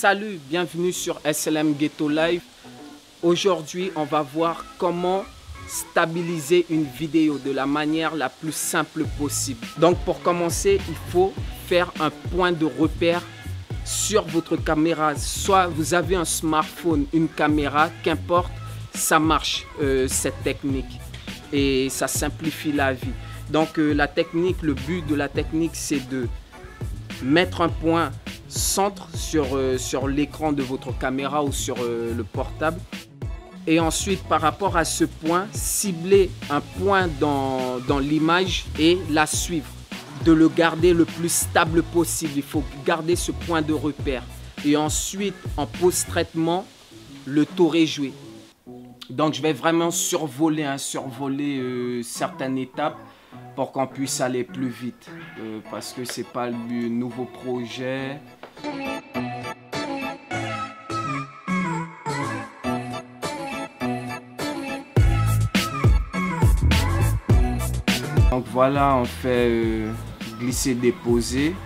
Salut, bienvenue sur SLM Ghetto Live. Aujourd'hui, on va voir comment stabiliser une vidéo de la manière la plus simple possible. Donc pour commencer, il faut faire un point de repère sur votre caméra. Soit vous avez un smartphone, une caméra, qu'importe, ça marche cette technique et ça simplifie la vie. Donc la technique, le but de la technique, c'est de mettre un point centre sur l'écran de votre caméra ou sur le portable. Et ensuite, par rapport à ce point, cibler un point dans l'image et la suivre. De le garder le plus stable possible. Il faut garder ce point de repère. Et ensuite, en post-traitement, le tour est joué. Donc, je vais vraiment survoler certaines étapes pour qu'on puisse aller plus vite. Parce que ce n'est pas le nouveau projet. Donc voilà, on fait glisser-déposer.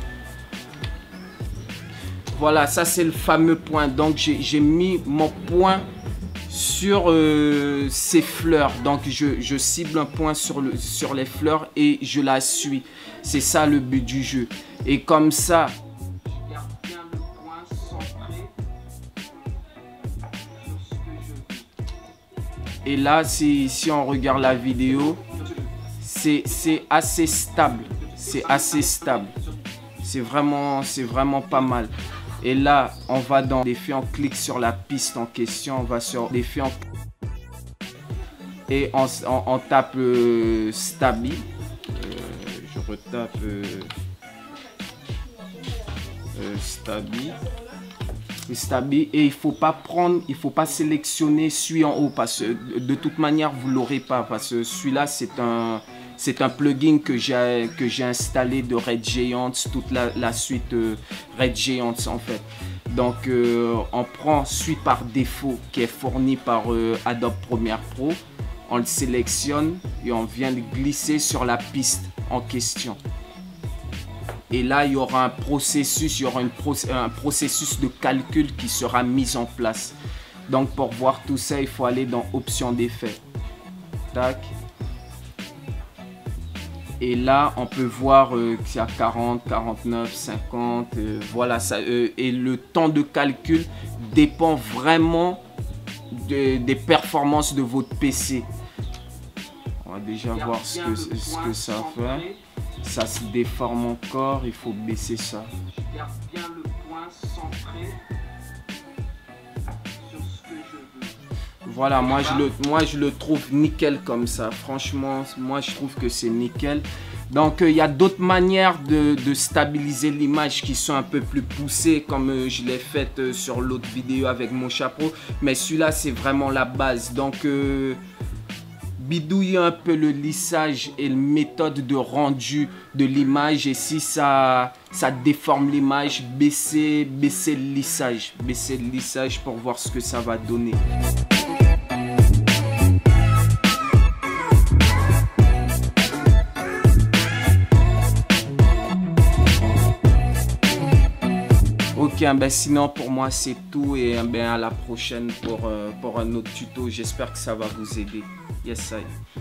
Voilà, ça c'est le fameux point. Donc j'ai mis mon point sur ces fleurs. Donc je cible un point sur les fleurs et je la suis. C'est ça le but du jeu. Et comme ça, je garde bien le point centré sur ce que je veux. Et là, si on regarde la vidéo, c'est assez stable. C'est assez stable. C'est vraiment pas mal. Et là, on va dans défi, on clique sur la piste en question. On va sur défi et on tape Stabi. Je retape Stabi. Et il faut pas sélectionner celui en haut parce que de toute manière vous l'aurez pas, parce que celui-là c'est un plugin que j'ai installé de Red Giant, toute la suite Red Giant en fait. Donc on prend celui par défaut qui est fourni par Adobe Premiere Pro, on le sélectionne et on vient de glisser sur la piste en question. Et là, il y aura un processus, un processus de calcul qui sera mis en place. Donc, pour voir tout ça, il faut aller dans Options d'effet. Tac. Et là, on peut voir qu'il y a 40, 49, 50. Voilà, ça, et le temps de calcul dépend vraiment des performances de votre PC. On va déjà voir ce que ça fait. Ça se déforme encore, il faut baisser ça. Je garde bien le point centré sur ce que je veux. Voilà, moi je le trouve nickel comme ça. Franchement, moi je trouve que c'est nickel. Donc il y a d'autres manières de stabiliser l'image qui sont un peu plus poussées, comme je l'ai fait sur l'autre vidéo avec mon chapeau. Mais celui-là c'est vraiment la base. Donc bidouiller un peu le lissage et la méthode de rendu de l'image, et si ça déforme l'image, baisser le lissage pour voir ce que ça va donner. Ok, ben sinon pour moi c'est tout, et ben à la prochaine pour un autre tuto. J'espère que ça va vous aider. Yes, I.